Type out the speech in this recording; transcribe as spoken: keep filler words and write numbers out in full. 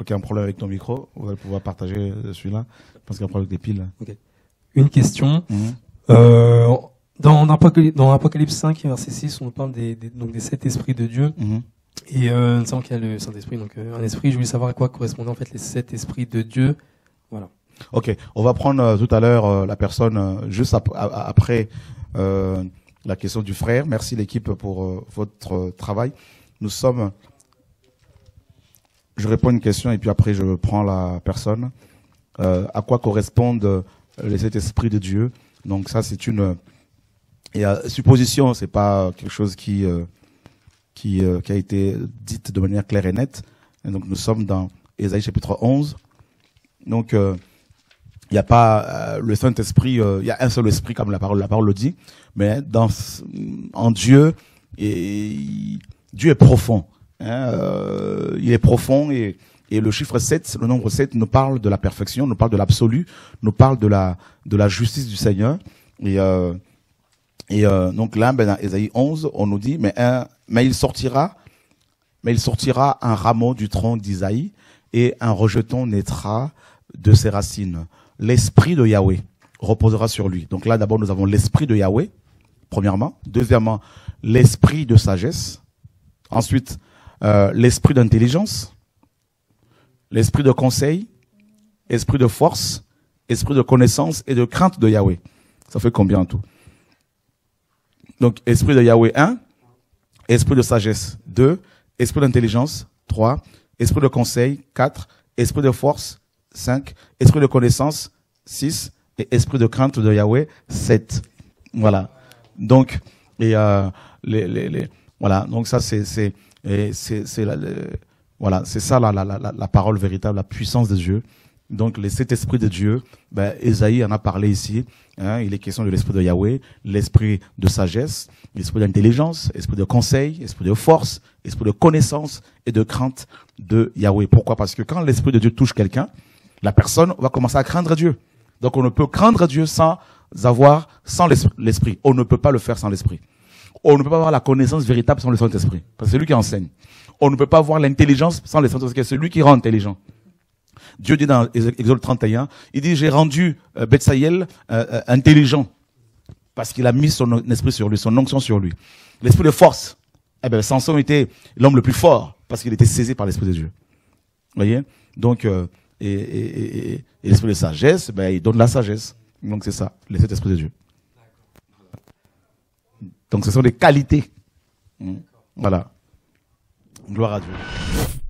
qu'il y a un problème avec ton micro. On va pouvoir partager celui-là. Parce qu'il y a un problème avec les piles. Okay. Une question. Mm-hmm. euh, dans, dans, Apocalypse, dans Apocalypse cinq, verset six, on parle des, des, donc des sept esprits de Dieu. Mm-hmm. Et euh, nous savons qu'il y a le Saint-Esprit, donc euh, un esprit. Je voulais savoir à quoi correspondaient en fait les sept esprits de Dieu. Voilà. Ok, on va prendre euh, tout à l'heure euh, la personne euh, juste ap après euh, la question du frère. Merci l'équipe pour euh, votre euh, travail. Nous sommes... Je réponds à une question et puis après je prends la personne. Euh, à quoi correspondent les sept esprits de Dieu? Donc ça c'est une et, euh, supposition, c'est pas quelque chose qui euh, qui, euh, qui a été dite de manière claire et nette. Et donc nous sommes dans Ésaïe chapitre onze. Donc il euh, n'y a pas euh, le Saint-Esprit, il euh, y a un seul esprit comme la parole la parole le dit, mais dans en Dieu et Dieu est profond. Hein, euh, il est profond et, et le chiffre sept, le nombre sept nous parle de la perfection, nous parle de l'absolu, nous parle de la de la justice du Seigneur. Et, euh, et euh, donc là, ben, dans Ésaïe onze, on nous dit, mais, un, mais il sortira, mais il sortira un rameau du tronc d'Isaïe et un rejeton naîtra de ses racines. L'esprit de Yahweh reposera sur lui. Donc là, d'abord, nous avons l'esprit de Yahweh, premièrement. Deuxièmement, l'esprit de sagesse. Ensuite, Euh, l'esprit d'intelligence, l'esprit de conseil, esprit de force, esprit de connaissance et de crainte de Yahweh. Ça fait combien en tout? Donc, esprit de Yahweh un, esprit de sagesse deux, esprit d'intelligence trois, esprit de conseil quatre, esprit de force cinq, esprit de connaissance six et esprit de crainte de Yahweh sept. Voilà. Donc, et euh, les, les, les, voilà. Donc ça c'est c'est Et c'est, c'est la, le, voilà, c'est ça la, la, la, la parole véritable, la puissance de Dieu. Donc les sept esprits de Dieu, ben, Ésaïe en a parlé ici. Hein, il est question de l'esprit de Yahweh, l'esprit de sagesse, l'esprit d'intelligence, l'esprit de conseil, l'esprit de force, l'esprit de connaissance et de crainte de Yahweh. Pourquoi? Parce que quand l'esprit de Dieu touche quelqu'un, la personne va commencer à craindre Dieu. Donc on ne peut craindre Dieu sans avoir, sans l'esprit. On ne peut pas le faire sans l'esprit. On ne peut pas avoir la connaissance véritable sans le Saint-Esprit. Parce que c'est lui qui enseigne. On ne peut pas avoir l'intelligence sans le Saint-Esprit. C'est lui qui rend intelligent. Dieu dit dans Exode trente et un, il dit, j'ai rendu euh, Bethsaïel euh, euh, intelligent. Parce qu'il a mis son esprit sur lui, son onction sur lui. L'esprit de force. Eh ben, Samson était l'homme le plus fort. Parce qu'il était saisi par l'esprit de Dieu. Vous voyez? Donc, euh, et, et, et, et l'esprit de sagesse, ben, il donne la sagesse. Donc c'est ça, les sept esprits de Dieu. Donc ce sont des qualités. Voilà. Gloire à Dieu.